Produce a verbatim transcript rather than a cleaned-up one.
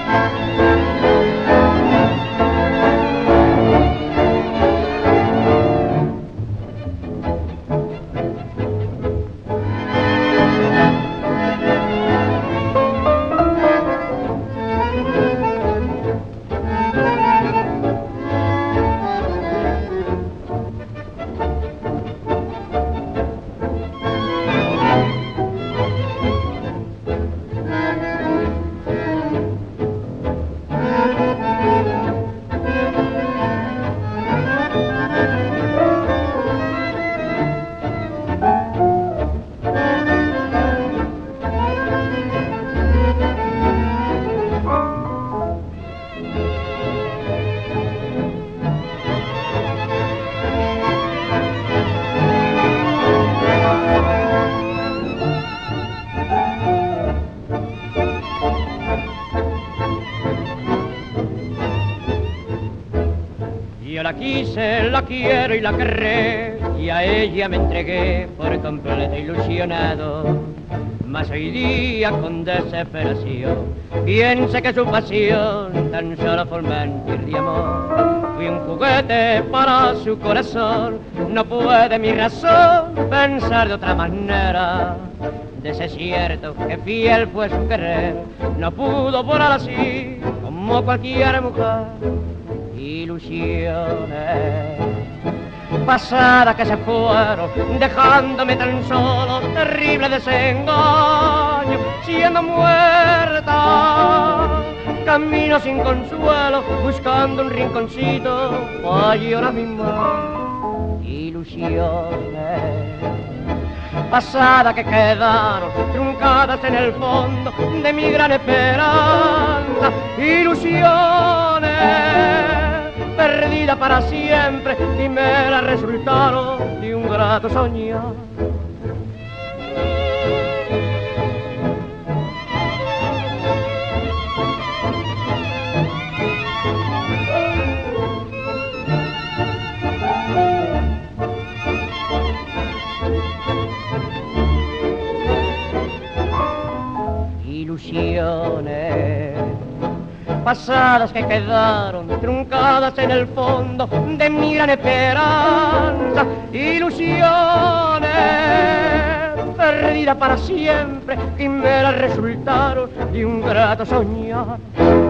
Yo la quise, la quiero y la querré, y a ella me entregué por completo ilusionado. Mas hoy día con desesperación piense que su pasión tan solo fue un mentir de amor. Fui un juguete para su corazón, no puede mi razón pensar de otra manera. De ese cierto que fiel fue su querer, no pudo volar así como cualquier mujer. Ilusiones pasadas que se fueron, dejándome tan solo, terrible desengaño, siendo muerta. Camino sin consuelo, buscando un rinconcito para llorar mi mal. Ilusiones pasadas que quedaron truncadas en el fondo de mi gran esperanza. Ilusiones perdida para siempre y me la resultaron de un grato soñar. Ilusiones pasadas que quedaron truncadas en el fondo de mi gran esperanza. Ilusiones perdidas para siempre y me las resultaron de un grato soñar.